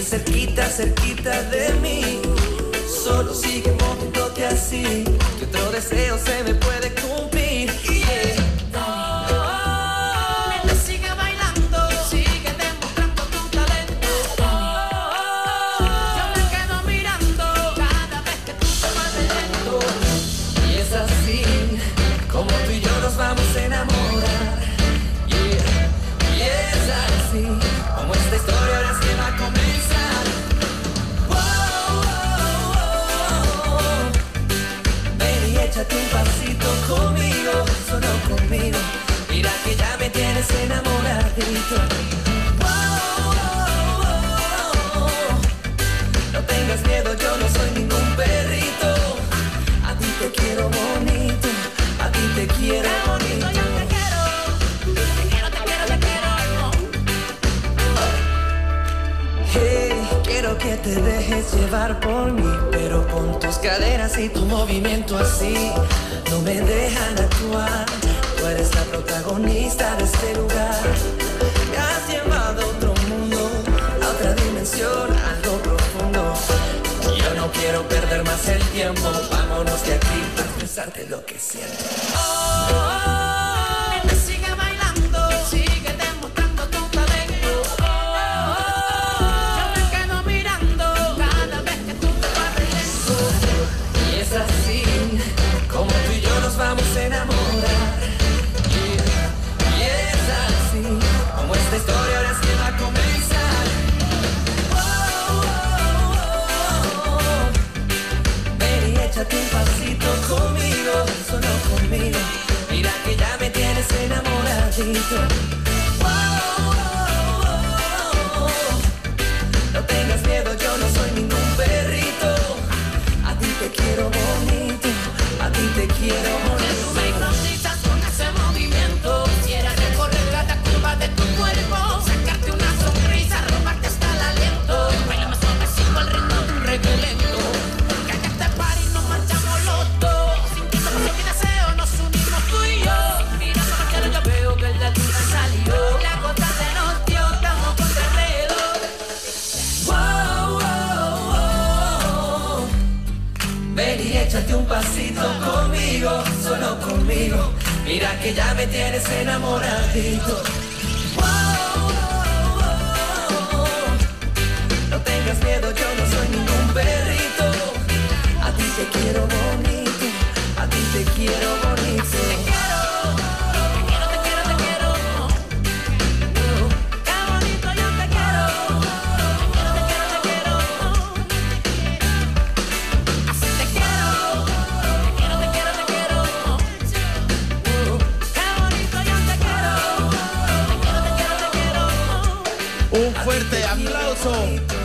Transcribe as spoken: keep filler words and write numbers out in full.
cerquita, cerquita de mí. Solo sigue moviéndote así, que otro deseo se me puede cumplir. Yeah. Vamos a enamorar, yeah, y es así como esta historia ahora es que va a comenzar. Oh, oh, oh. Ven y échate un pasito conmigo, solo conmigo. Mira que ya me tienes enamoradito. Oh, oh, oh. No tengas miedo, yo no soy ningún perrito. A ti te quiero bonito, a ti te quiero bonito. Yo te quiero, te quiero, te quiero, te quiero. Hey, quiero que te dejes llevar por mí, pero con tus caderas y tu movimiento así no me dejan actuar. Tú eres la protagonista de este lugar. Me has llevado a otro mundo, a otra dimensión, algo profundo. Yo no quiero perder más el tiempo. Vámonos de aquí para expresarte lo que siento. Oh, oh, oh. Sigue bailando, sigue demostrando tu talento. Oh, oh, oh. Yo me quedo mirando cada vez que tú te vas lento. Y es así como tú y yo nos vamos a enamorar. Yeah. Y es así como esta historia ahora es que va a comenzar. Échate un pasito conmigo, solo conmigo. Mira que ya me tienes enamoradito. Oh, oh, oh, oh. No tengas miedo, yo no soy ningún perrito. A ti te quiero bonito, a ti te quiero bonito. Tú me hipnotizas con ese movimiento. Quisiera recorrer cada curva de tu cuerpo, sacarte una sonrisa, robarte hasta el aliento. Bailame suavecito al ritmo de un reggae lento. Échate un pasito conmigo, solo conmigo. Mira que ya me tienes enamoradito. Oh, oh, oh, oh. No tengas miedo, yo no soy ningún perrito. A ti te quiero bonito, a ti te quiero bonito. Te quiero, te quiero, te quiero, te quiero. Oh, qué bonito yo te quiero. Te quiero, te quiero, te quiero. Así te quiero. Un fuerte aplauso